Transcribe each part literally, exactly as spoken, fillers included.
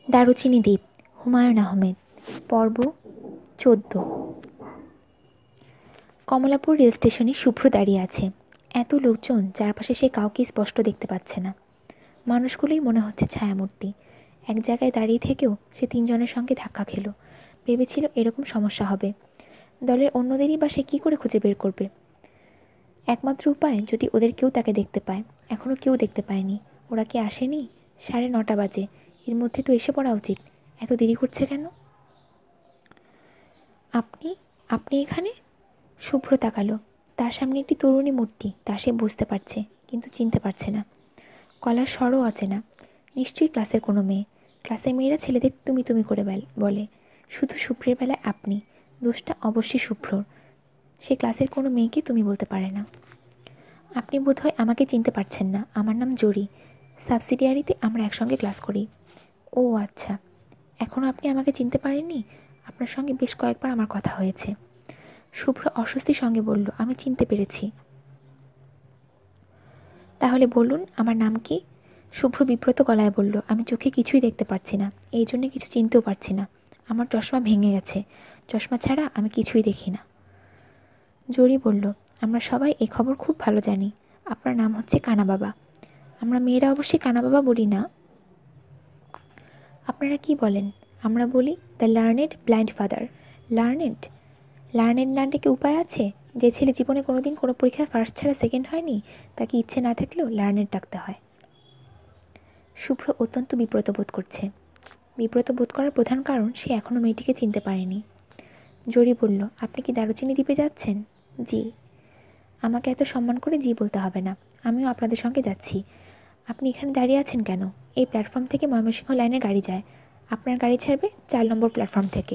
দারুচিনি দ্বীপ, হুমায়ুন আহমেদ। পর্ব চোদ্দ। কমলাপুর রেল স্টেশনে শুভ্র দাঁড়িয়ে আছে। এত লোকজন, চারপাশে সে কাউকে স্পষ্ট দেখতে পাচ্ছে না। মানুষগুলোই মনে হচ্ছে ছায়ামূর্তি। এক জায়গায় দাঁড়িয়ে থেকেও সে তিনজনের সঙ্গে ধাক্কা খেল। ভেবেছিল এরকম সমস্যা হবে। দলের অন্যদেরই বা সে কী করে খুঁজে বের করবে? একমাত্র উপায় যদি ওদের কেউ তাকে দেখতে পায়। এখনও কেউ দেখতে পায়নি। ওরা কি আসেনি? সাড়ে নটা বাজে, এর মধ্যে তো এসে পড়া উচিত। এত দেরি করছে কেন? আপনি আপনি এখানে? শুভ্র তাকালো। তার সামনে একটি তরুণী মূর্তি, তা সে বুঝতে পারছে, কিন্তু চিনতে পারছে না। গলার স্বরও আছে না। নিশ্চয়ই ক্লাসের কোনো মেয়ে। ক্লাসের মেয়েরা ছেলেদের তুমি তুমি করে বলে, শুধু শুভ্রের বেলায় আপনি। দোষটা অবশ্যই শুভ্রর। সে ক্লাসের কোনো মেয়েকে তুমি বলতে পারে না। আপনি বোধহয় আমাকে চিনতে পারছেন না। আমার নাম জরি। সাবসিডিয়ারিতে আমরা একসঙ্গে ক্লাস করি। ও আচ্ছা, এখনও আপনি আমাকে চিনতে পারেননি? আপনার সঙ্গে বেশ কয়েকবার আমার কথা হয়েছে। শুভ্র অস্বস্তির সঙ্গে বলল, আমি চিনতে পেরেছি। তাহলে বলুন, আমার নাম কি? শুভ্র বিব্রত গলায় বলল, আমি চোখে কিছুই দেখতে পারছি না, এই জন্য কিছু চিনতেও পারছি না। আমার চশমা ভেঙে গেছে। চশমা ছাড়া আমি কিছুই দেখি না। জরি বলল, আমরা সবাই এই খবর খুব ভালো জানি। আপনার নাম হচ্ছে কানা বাবা। আমরা মেয়েরা অবশ্যই কানা বাবা বলি না। আপনারা কি বলেন? আমরা বলি the learned blind father. Learned? Learned না ডেকে উপায় আছে? যে ছেলে জীবনে কোনো দিন কোনো পরীক্ষায় ফার্স্ট ছাড়া সেকেন্ড হয়নি, তাকে ইচ্ছে না থাকলেও লার্নেড ডাকতে হয়। শুভ্র অত্যন্ত বিব্রত বোধ করছে। বিব্রত বোধ করার প্রধান কারণ, সে এখনও মেয়েটিকে চিনতে পারেনি। জরি বলল, আপনি কি দারুচিনি দ্বীপে যাচ্ছেন? জি। আমাকে এত সম্মান করে জি বলতে হবে না। আমিও আপনাদের সঙ্গে যাচ্ছি। আপনি এখানে দাঁড়িয়ে আছেন কেন? এই প্ল্যাটফর্ম থেকে ময়মনসিংহ লাইনে গাড়ি যায়। আপনার গাড়ি ছাড়বে চার নম্বর প্ল্যাটফর্ম থেকে।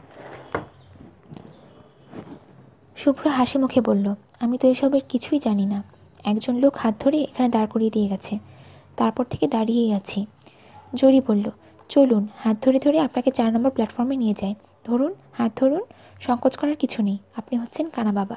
শুভ্র হাসি মুখে বলল, আমি তো এসবের কিছুই জানি না। একজন লোক হাত ধরে এখানে দাঁড় করিয়ে দিয়ে গেছে, তারপর থেকে দাঁড়িয়েই আছি। জরি বলল, চলুন, হাত ধরে ধরে আপনাকে চার নম্বর প্ল্যাটফর্মে নিয়ে যাই। ধরুন, হাত ধরুন। সংকোচ করার কিছু নেই। আপনি হচ্ছেন কানা বাবা।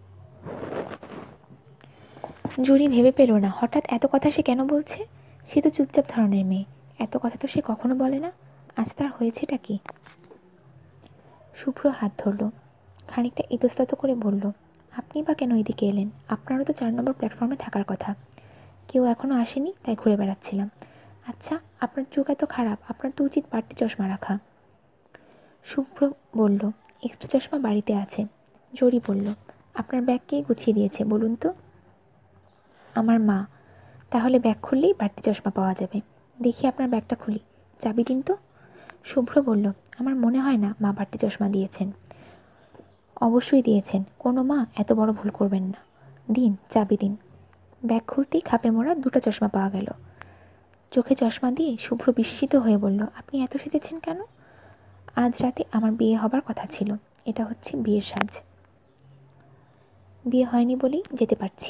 জরি ভেবে পেল না হঠাৎ এত কথা সে কেন বলছে। সে তো চুপচাপ ধরনের মেয়ে, এত কথা তো সে কখনো বলে না। আজ তার হয়েছেটা কি? শুভ্র হাত ধরল, খানিকটা ইতস্তত করে বলল, আপনি বা কেন এদিকে এলেন? আপনারও তো চার নম্বর প্ল্যাটফর্মে থাকার কথা। কেউ এখনও আসেনি, তাই ঘুরে বেড়াচ্ছিলাম। আচ্ছা, আপনার চোখ এত খারাপ, আপনার তো উচিত বাড়তি চশমা রাখা। শুভ্র বলল, এক্সট্রা চশমা বাড়িতে আছে। জরি বলল, আপনার ব্যাগ কে গুছিয়ে দিয়েছে বলুন তো? আমার মা। তাহলে ব্যাগ খুললেই বাড়তি চশমা পাওয়া যাবে। দেখি আপনার ব্যাগটা খুলি। চাবি দিন তো। শুভ্র বলল, আমার মনে হয় না মা বাড়তি চশমা দিয়েছেন। অবশ্যই দিয়েছেন, কোনো মা এত বড় ভুল করবেন না। দিন, চাবি দিন। ব্যাগ খুলতেই খাপে মোড়া দুটো চশমা পাওয়া গেল। চোখে চশমা দিয়ে শুভ্র বিস্মিত হয়ে বলল, আপনি এত সেজেছেন কেন? আজ রাতে আমার বিয়ে হবার কথা ছিল। এটা হচ্ছে বিয়ের সাজ। বিয়ে হয়নি বলেই যেতে পারছি।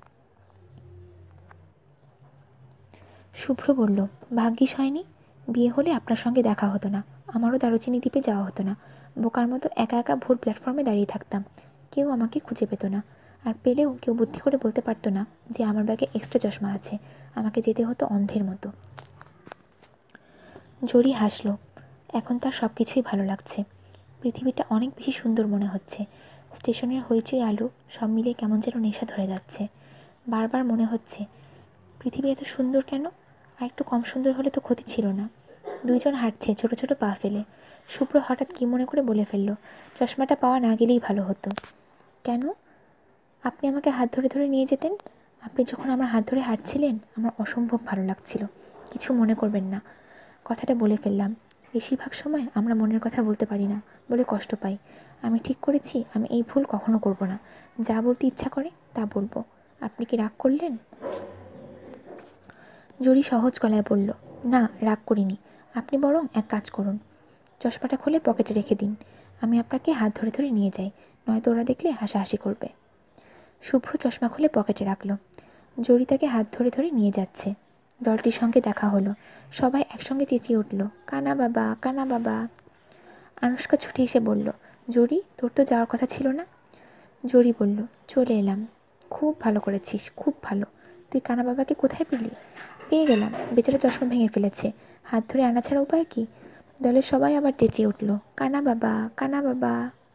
শুভ্র বলল, ভাগ্যিস হয়নি। বিয়ে হলে আপনার সঙ্গে দেখা হতো না, আমারও দারুচিনি দ্বীপে যাওয়া হতো না। বোকার মতো একা একা ভোর প্ল্যাটফর্মে দাঁড়িয়ে থাকতাম। কেউ আমাকে খুঁজে পেত না, আর পেলেও কেউ বুদ্ধি করে বলতে পারতো না যে আমার ব্যাগে এক্সট্রা চশমা আছে। আমাকে যেতে হতো অন্ধের মতো। জরি হাসল। এখন তার সব কিছুই ভালো লাগছে। পৃথিবীটা অনেক বেশি সুন্দর মনে হচ্ছে। স্টেশনের হইচই আলো সব মিলে কেমন যেন নেশা ধরে যাচ্ছে। বারবার মনে হচ্ছে, পৃথিবী এত সুন্দর কেন? আর একটু কম সুন্দর হলে তো ক্ষতি ছিল না। দুইজন হাঁটছে ছোট ছোট পা ফেলে। শুভ্র হঠাৎ কী মনে করে বলে ফেলল, চশমাটা পাওয়া না গেলেই ভালো হতো। কেন? আপনি আমাকে হাত ধরে ধরে নিয়ে যেতেন। আপনি যখন আমার হাত ধরে হাঁটছিলেন, আমার অসম্ভব ভালো লাগছিল। কিছু মনে করবেন না, কথাটা বলে ফেললাম। বেশিরভাগ সময় আমরা মনের কথা বলতে পারি না বলে কষ্ট পাই। আমি ঠিক করেছি আমি এই ভুল কখনো করব না। যা বলতে ইচ্ছা করে তা বলবো। আপনি কি রাগ করলেন? জরি সহজ গলায় বলল, না, রাগ করিনি। আপনি বরং এক কাজ করুন, চশমাটা খুলে পকেটে রেখে দিন। আমি আপনাকে হাত ধরে ধরে নিয়ে যাই, নয়তো ওরা দেখলে হাসাহাসি করবে। শুভ্র চশমা খুলে পকেটে রাখল। জরি তাকে হাত ধরে ধরে নিয়ে যাচ্ছে। দলটির সঙ্গে দেখা হলো। সবাই একসঙ্গে চেঁচিয়ে উঠল, কানা বাবা, কানা বাবা। আনুশকা ছুটে এসে বলল, জরি, তোর তো যাওয়ার কথা ছিল না? জরি বলল, চলে এলাম। খুব ভালো করেছিস, খুব ভালো। তুই কানা বাবাকে কোথায় পেলি? পেয়ে গেলাম, বেচারা চশমা ভেঙে ফেলেছে, হাত ধরে আনা ছাড়া উপায় কি? দলের সবাই আবার চেঁচিয়ে উঠল, কানা বাবা, কানা বাবা।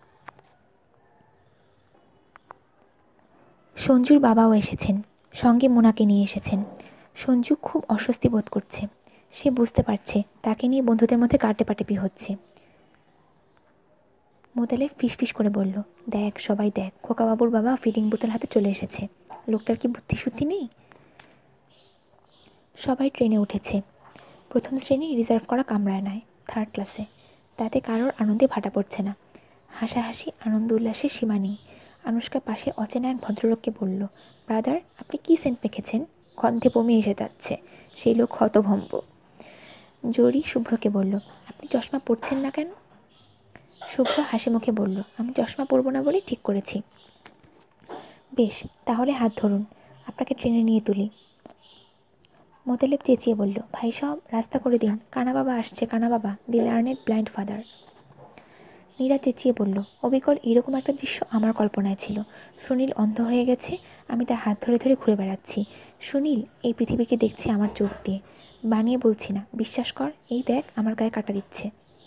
সঞ্জুর বাবাও এসেছেন, সঙ্গে মোনাকে নিয়ে এসেছেন। সঞ্জু খুব অস্বস্তি বোধ করছে। সে বুঝতে পারছে তাকে নিয়ে বন্ধুদের মধ্যে কাটেপাটেপি হচ্ছে। মোতালেব ফিসফিস করে বলল, দেখ সবাই দেখ, খোকাবাবুর বাবা ফিডিং বোতল হাতে চলে এসেছে। লোকটার কি বুদ্ধি শুদ্ধি নেই? সবাই ট্রেনে উঠেছে। প্রথম শ্রেণী রিজার্ভ করা কামরায় নয়, থার্ড ক্লাসে। তাতে কারোর আনন্দে ভাটা পড়ছে না। হাসাহাসি, আনন্দ উল্লাসের সীমা নেই। আনুষ্কা পাশে অচেনা এক ভদ্রলোককে বলল, ব্রাদার, আপনি কী সেন্ট মেখেছেন? গন্ধে বমি এসে যাচ্ছে। সেই লোক হতভম্ব। জরি শুভ্রকে বলল, আপনি চশমা পরছেন না কেন? শুভ্র হাসি মুখে বলল, আমি চশমা পরব না বলেই ঠিক করেছি। বেশ, তাহলে হাত ধরুন, আপনাকে ট্রেনে নিয়ে তুলি। মোতালেব চেঁচিয়ে বলল, ভাই সব রাস্তা করে দিন, কানা বাবা আসছে, কানা বাবা, the learned blind father. Nira চেঁচিয়ে বলল, অবিকল এরকম একটা দৃশ্য আমার কল্পনায় ছিল। সুনীল অন্ধ হয়ে গেছে, আমি তার হাত ধরে ধরে ঘুরে বেড়াচ্ছি। সুনীল এই পৃথিবীকে দেখছে আমার চোখ দিয়ে, বানিয়ে বলছি না, বিশ্বাস কর, এই দেখ আমার গায়ে কাটা দিচ্ছে।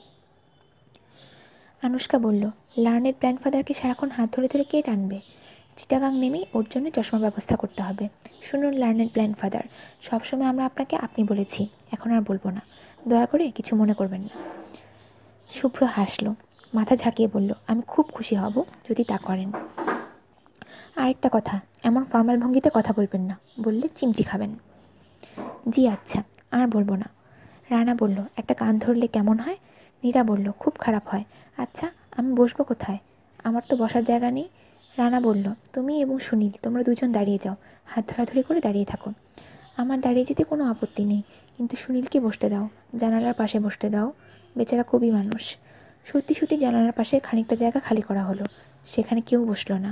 আনুষ্কা বলল, লার্নেড ব্লাইন্ড ফাদারকে সারাক্ষণ হাত ধরে ধরে কে টানবে? চিটাগাং নেমেই ওর জন্য চশমার ব্যবস্থা করতে হবে। শুনুন লার্নেড ব্লাইন্ড ফাদার, সবসময় আমরা আপনাকে আপনি বলেছি, এখন আর বলবো না, দয়া করে কিছু মনে করবেন না। শুভ্র হাসল, মাথা ঝাঁকিয়ে বলল, আমি খুব খুশি হব যদি তা করেন। আরেকটা কথা, এমন ফর্মাল ভঙ্গিতে কথা বলবেন না, বললে চিমটি খাবেন। জি আচ্ছা, আর বলবো না। রানা বলল, একটা গান ধরলে কেমন হয়? নীরা বলল, খুব খারাপ হয়। আচ্ছা, আমি বসবো কোথায়? আমার তো বসার জায়গা নেই। রানা বলল, তুমি এবং সুনীল তোমরা দুজন দাঁড়িয়ে যাও, হাত ধরাধরি করে দাঁড়িয়ে থাকো। আমার দাঁড়িয়ে যেতে কোনো আপত্তি নেই, কিন্তু সুনীলকে বসতে দাও, জানালার পাশে বসতে দাও, বেচারা কবি মানুষ। সত্যি সত্যি জানালার পাশে খানিকটা জায়গা খালি করা হলো, সেখানে কেউ বসল না।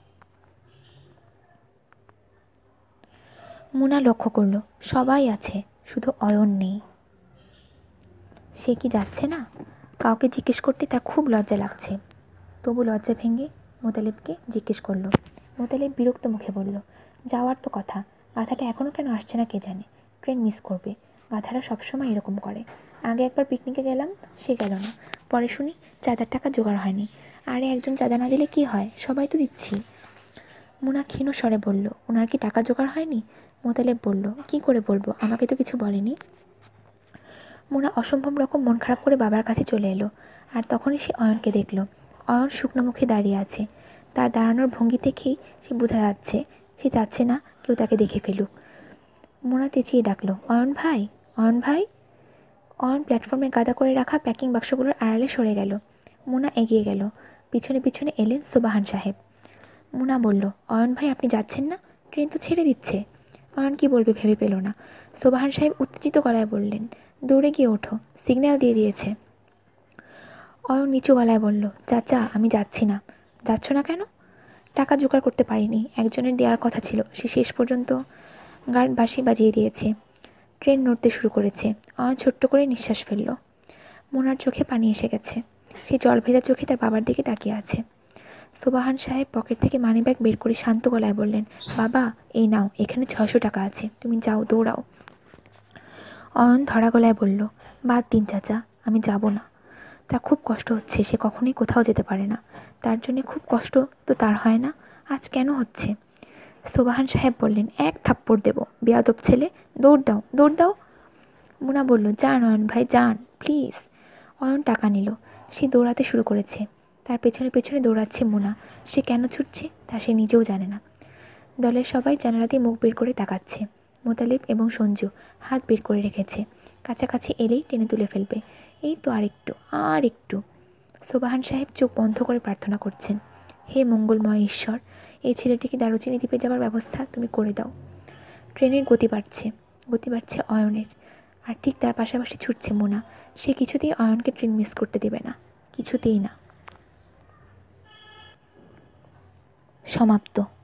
মুনা লক্ষ্য করল, সবাই আছে, শুধু অয়ন নেই। সে কি যাচ্ছে না? কাউকে জিজ্ঞেস করতে তার খুব লজ্জা লাগছে। তবু লজ্জা ভেঙে মোতালেবকে জিজ্ঞেস করল। মোতালেব বিরক্ত মুখে বলল, যাওয়ার তো কথা, গাধাটা এখনও কেন আসছে না কে জানে, ট্রেন মিস করবে। গাধারা সবসময় এরকম করে। আগে একবার পিকনিকে গেলাম, সে গেল না, পরে শুনি চাঁদার টাকা জোগাড় হয়নি। আরে একজন চাঁদা না দিলে কি হয়, সবাই তো দিচ্ছি। মুনা ক্ষীণ স্বরে বলল, ওনার কি টাকা জোগাড় হয়নি? মোতালেব বলল, কি করে বলবো, আমাকে তো কিছু বলেনি। মুনা অসম্ভব রকম মন খারাপ করে বাবার কাছে চলে এলো, আর তখনই সে অয়নকে দেখল। অয়ন শুকনো মুখে দাঁড়িয়ে আছে। তার দাঁড়ানোর ভঙ্গি দেখেই সে বোঝা যাচ্ছে সে চাচ্ছে না কেউ তাকে দেখে ফেলুক। মুনা চেঁচিয়ে ডাকলো, অয়ন ভাই, অয়ন ভাই। অয়ন প্ল্যাটফর্মে গাদা করে রাখা প্যাকিং বাক্সগুলোর আড়ালে সরে গেল। মুনা এগিয়ে গেল, পিছনে পিছনে এলেন সোবাহান সাহেব। মুনা বলল, অয়ন ভাই আপনি যাচ্ছেন না? ট্রেন তো ছেড়ে দিচ্ছে। অয়ন কি বলবে ভেবে পেল না। সোবাহান সাহেব উত্তেজিত গলায় বললেন, দৌড়ে গিয়ে ওঠো, সিগন্যাল দিয়ে দিয়েছে। অয়ন নিচু গলায় বলল, চাচা আমি যাচ্ছি না। যাচ্ছ না কেন? টাকা জোগাড় করতে পারিনি, একজনের দেওয়ার কথা ছিল, সে শেষ পর্যন্ত গার্ড বাঁশি বাজিয়ে দিয়েছে। ট্রেন নড়তে শুরু করেছে। অয়ন ছোট্ট করে নিঃশ্বাস ফেলল। মোনার চোখে পানি এসে গেছে। সে জল ভেজা চোখে তার বাবার দিকে তাকিয়ে আছে। সোবাহান সাহেব পকেট থেকে মানিব্যাগ বের করে শান্ত গলায় বললেন, বাবা এই নাও, এখানে ছয়শো টাকা আছে, তুমি যাও, দৌড়াও। অয়ন ধরা গলায় বলল, বাদ দিন চাচা, আমি যাব না। তার খুব কষ্ট হচ্ছে, সে কখনোই কোথাও যেতে পারে না, তার জন্যে খুব কষ্ট তো তার হয় না, আজ কেন হচ্ছে? সোবাহান সাহেব বললেন, এক থাপ্পড় দেব, বেয়াদব ছেলে, দৌড় দাও, দৌড় দাও। মুনা বলল, যান অয়ন ভাই যান, প্লিজ। অয়ন টাকা নিল, সে দৌড়াতে শুরু করেছে। তার পেছনে পেছনে দৌড়াচ্ছে মুনা। সে কেন ছুটছে তা সে নিজেও জানে না। দলের সবাই জানালা দিয়ে মুখ বের করে তাকাচ্ছে। মোতালেব এবং সঞ্জু হাত বের করে রেখেছে, কাছাকাছি এলেই টেনে তুলে ফেলবে। এই তো আর একটু, আর একটু। সোবাহান সাহেব চোখ বন্ধ করে প্রার্থনা করছেন, হে মঙ্গলময় ঈশ্বর, এই ছেলেটিকে দারুচিনি দ্বীপে যাওয়ার ব্যবস্থা তুমি করে দাও। ট্রেনের গতি বাড়ছে, গতি বাড়ছে অয়নের, আর ঠিক তার পাশাপাশি ছুটছে মোনা। সে কিছুতেই অয়নকে ট্রেন মিস করতে দেবে না, কিছুতেই না। সমাপ্ত।